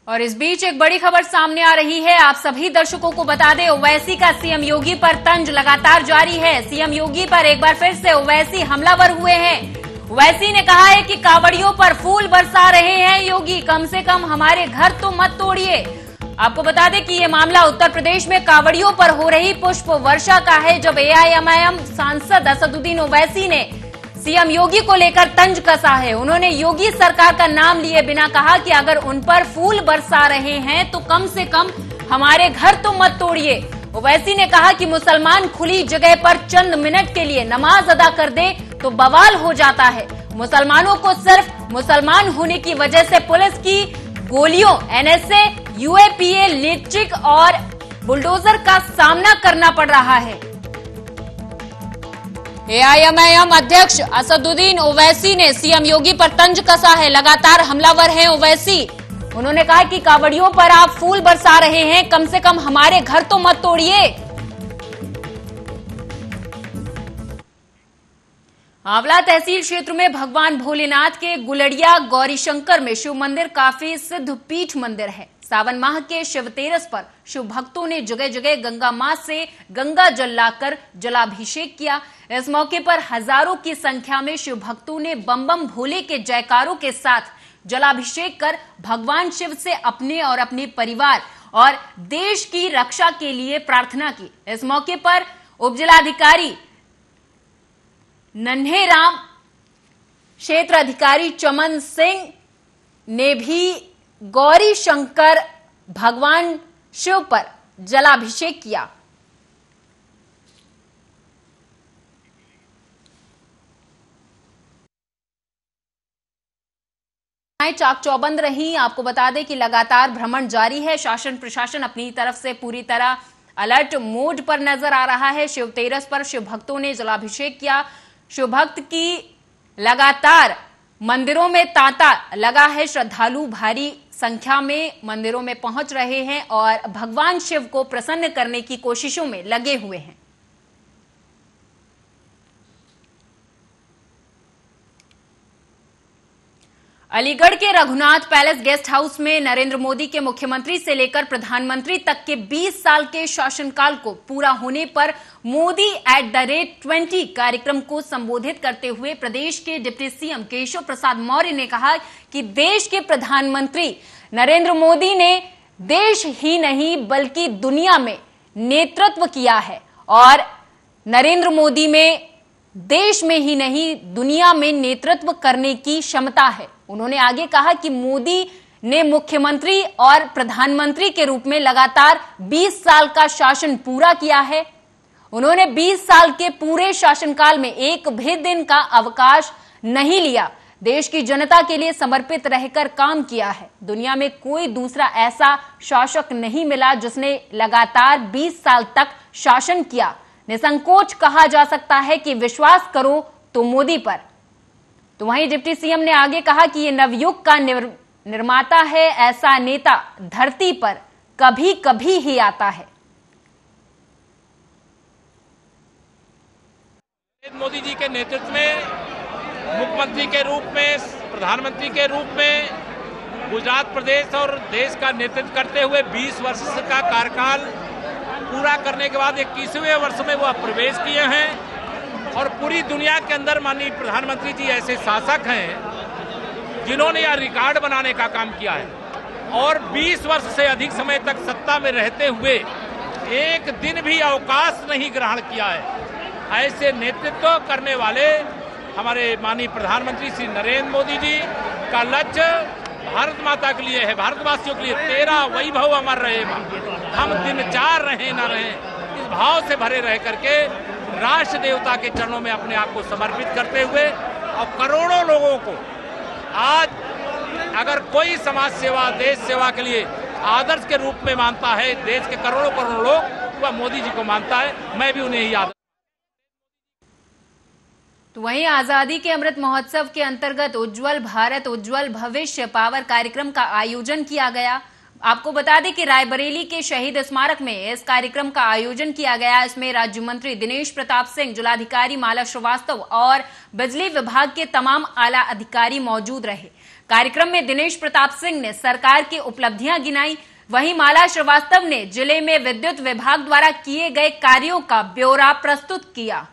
और इस बीच एक बड़ी खबर सामने आ रही है। आप सभी दर्शकों को बता दें, ओवैसी का सीएम योगी पर तंज लगातार जारी है। सीएम योगी पर एक बार फिर से ओवैसी हमलावर हुए हैं। ओवैसी ने कहा है कि कांवड़ियों पर फूल बरसा रहे हैं योगी, कम से कम हमारे घर तो मत तोड़िए। आपको बता दें कि ये मामला उत्तर प्रदेश में कांवड़ियों पर हो रही पुष्प वर्षा का है, जब एआईएमआईएम सांसद असदुद्दीन ओवैसी ने सीएम योगी को लेकर तंज कसा है। उन्होंने योगी सरकार का नाम लिए बिना कहा कि अगर उन पर फूल बरसा रहे हैं तो कम से कम हमारे घर तो मत तोड़िए। ओवैसी ने कहा कि मुसलमान खुली जगह पर चंद मिनट के लिए नमाज अदा कर दे तो बवाल हो जाता है। मुसलमानों को सिर्फ मुसलमान होने की वजह से पुलिस की गोलियों, एनएसए, यूएपीए, लिपस्टिक और बुलडोजर का सामना करना पड़ रहा है। एआईएमआईएम अध्यक्ष असदुद्दीन ओवैसी ने सीएम योगी पर तंज कसा है। लगातार हमलावर हैं ओवैसी। उन्होंने कहा कि कांवड़ियों पर आप फूल बरसा रहे हैं, कम से कम हमारे घर तो मत तोड़िए। आंवला तहसील क्षेत्र में भगवान भोलेनाथ के गुलड़िया गौरीशंकर में शिव मंदिर काफी सिद्ध पीठ मंदिर है। सावन माह के शिव तेरस पर शिव भक्तों ने जगह जगह गंगा मां से गंगा जल लाकर जलाभिषेक किया। इस मौके पर हजारों की संख्या में शिव भक्तों ने बम बम भोले के जयकारों के साथ जलाभिषेक कर भगवान शिव से अपने और अपने परिवार और देश की रक्षा के लिए प्रार्थना की। इस मौके पर उपजिलाधिकारी नन्हेराम, क्षेत्र अधिकारी चमन सिंह ने भी गौरी शंकर भगवान शिव पर जलाभिषेक किया। चाक चौबंद रही। आपको बता दें कि लगातार भ्रमण जारी है। शासन प्रशासन अपनी तरफ से पूरी तरह अलर्ट मोड पर नजर आ रहा है। शिव तेरस पर शिव भक्तों ने जलाभिषेक किया। शिव भक्त की लगातार मंदिरों में तांता लगा है। श्रद्धालु भारी संख्या में मंदिरों में पहुंच रहे हैं और भगवान शिव को प्रसन्न करने की कोशिशों में लगे हुए हैं। अलीगढ़ के रघुनाथ पैलेस गेस्ट हाउस में नरेंद्र मोदी के मुख्यमंत्री से लेकर प्रधानमंत्री तक के 20 साल के शासनकाल को पूरा होने पर मोदी @20 कार्यक्रम को संबोधित करते हुए प्रदेश के डिप्टी सीएम केशव प्रसाद मौर्य ने कहा कि देश के प्रधानमंत्री नरेंद्र मोदी ने देश ही नहीं बल्कि दुनिया में नेतृत्व किया है और नरेंद्र मोदी में देश में ही नहीं दुनिया में नेतृत्व करने की क्षमता है। उन्होंने आगे कहा कि मोदी ने मुख्यमंत्री और प्रधानमंत्री के रूप में लगातार 20 साल का शासन पूरा किया है। उन्होंने 20 साल के पूरे शासनकाल में एक भी दिन का अवकाश नहीं लिया। देश की जनता के लिए समर्पित रहकर काम किया है। दुनिया में कोई दूसरा ऐसा शासक नहीं मिला जिसने लगातार 20 साल तक शासन किया। निसंकोच कहा जा सकता है कि विश्वास करो तो मोदी पर। तो वहीं डिप्टी सीएम ने आगे कहा कि ये नवयुग का निर्माता है। ऐसा नेता धरती पर कभी कभी ही आता है। मोदी जी के नेतृत्व में मुख्यमंत्री के रूप में, प्रधानमंत्री के रूप में गुजरात प्रदेश और देश का नेतृत्व करते हुए 20 वर्ष का कार्यकाल पूरा करने के बाद 21वें वर्ष में वह प्रवेश किए हैं और पूरी दुनिया के अंदर माननीय प्रधानमंत्री जी ऐसे शासक हैं जिन्होंने यह रिकॉर्ड बनाने का काम किया है और 20 वर्ष से अधिक समय तक सत्ता में रहते हुए एक दिन भी अवकाश नहीं ग्रहण किया है। ऐसे नेतृत्व करने वाले हमारे माननीय प्रधानमंत्री श्री नरेंद्र मोदी जी का लक्ष्य भारत माता के लिए है, भारतवासियों के लिए। तेरा वैभव अमर रहे, हम दिन चार रहे ना रहे, इस भाव से भरे रह करके राष्ट्र देवता के चरणों में अपने आप को समर्पित करते हुए और करोड़ों लोगों को आज अगर कोई समाज सेवा, देश सेवा के लिए आदर्श के रूप में मानता है, देश के करोड़ों करोड़ों लोग, वह मोदी जी को मानता है। मैं भी उन्हें ही याद। तो वहीं आजादी के अमृत महोत्सव के अंतर्गत उज्जवल भारत उज्जवल भविष्य पावर कार्यक्रम का आयोजन किया गया। आपको बता दें कि रायबरेली के शहीद स्मारक में इस कार्यक्रम का आयोजन किया गया। इसमें राज्य मंत्री दिनेश प्रताप सिंह, जिलाधिकारी माला श्रीवास्तव और बिजली विभाग के तमाम आला अधिकारी मौजूद रहे। कार्यक्रम में दिनेश प्रताप सिंह ने सरकार की उपलब्धियां गिनाई। वहीं माला श्रीवास्तव ने जिले में विद्युत विभाग द्वारा किए गए कार्यों का ब्यौरा प्रस्तुत किया।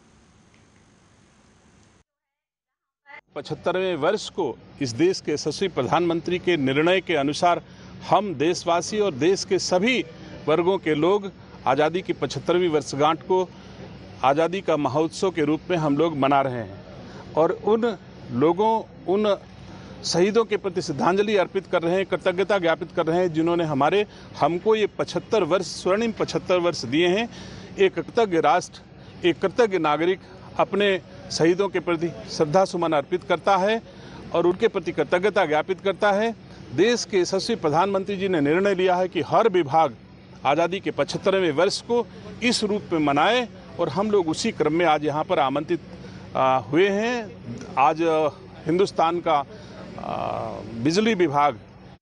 75वें वर्ष को इस देश के यशस्वी प्रधानमंत्री के निर्णय के अनुसार हम देशवासी और देश के सभी वर्गों के लोग आज़ादी की 75वीं वर्षगांठ को आज़ादी का महोत्सव के रूप में हम लोग मना रहे हैं और उन शहीदों के प्रति श्रद्धांजलि अर्पित कर रहे हैं, कृतज्ञता ज्ञापित कर रहे हैं जिन्होंने हमको ये 75 वर्ष स्वर्णिम 75 वर्ष दिए हैं। एक कृतज्ञ राष्ट्र, एक कृतज्ञ नागरिक अपने शहीदों के प्रति श्रद्धा सुमन अर्पित करता है और उनके प्रति कृतज्ञता ज्ञापित करता है। देश के यशस्वी प्रधानमंत्री जी ने निर्णय लिया है कि हर विभाग आज़ादी के 75वें वर्ष को इस रूप में मनाए और हम लोग उसी क्रम में आज यहाँ पर आमंत्रित हुए हैं। आज हिंदुस्तान का बिजली विभाग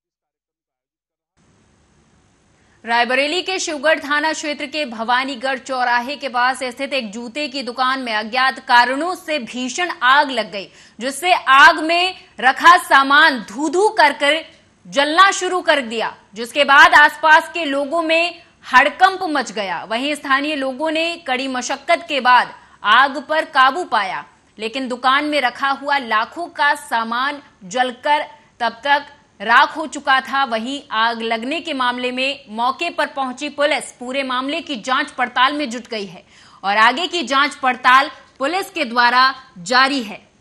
रायबरेली के शिवगढ़ थाना क्षेत्र के भवानीगढ़ चौराहे के पास स्थित एक जूते की दुकान में अज्ञात कारणों से भीषण आग लग गई, जिससे आग में रखा सामान धू-धू कर जलना शुरू कर दिया, जिसके बाद आसपास के लोगों में हड़कंप मच गया। वहीं स्थानीय लोगों ने कड़ी मशक्कत के बाद आग पर काबू पाया, लेकिन दुकान में रखा हुआ लाखों का सामान जलकर तब तक राख हो चुका था। वहीं आग लगने के मामले में मौके पर पहुंची पुलिस पूरे मामले की जांच पड़ताल में जुट गई है और आगे की जांच पड़ताल पुलिस के द्वारा जारी है।